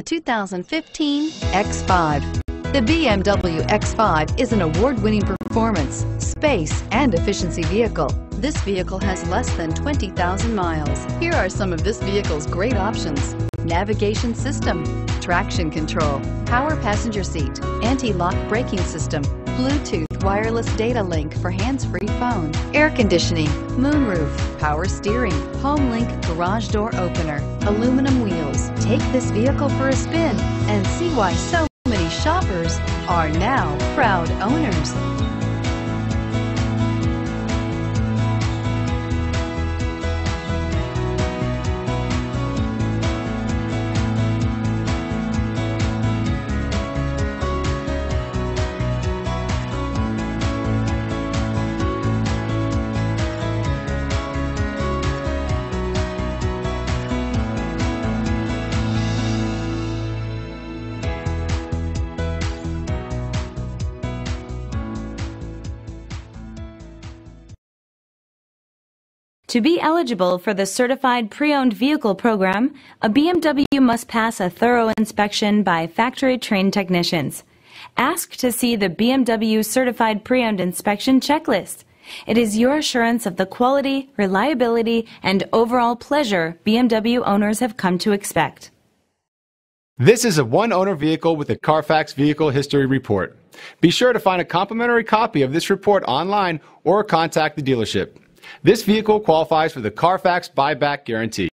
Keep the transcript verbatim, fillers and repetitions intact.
two thousand fifteen X five. The B M W X five is an award-winning performance, space, and efficiency vehicle. This vehicle has less than twenty thousand miles. Here are some of this vehicle's great options: navigation system, traction control, power passenger seat, anti-lock braking system, Bluetooth wireless data link for hands-free phone, air conditioning, moonroof, power steering, HomeLink garage door opener, aluminum wheels. Take this vehicle for a spin and see why so many shoppers are now proud owners. To be eligible for the Certified Pre-Owned Vehicle Program, a B M W must pass a thorough inspection by factory-trained technicians. Ask to see the B M W Certified Pre-Owned Inspection Checklist. It is your assurance of the quality, reliability, and overall pleasure B M W owners have come to expect. This is a one-owner vehicle with a Carfax Vehicle History Report. Be sure to find a complimentary copy of this report online or contact the dealership. This vehicle qualifies for the Carfax Buyback Guarantee.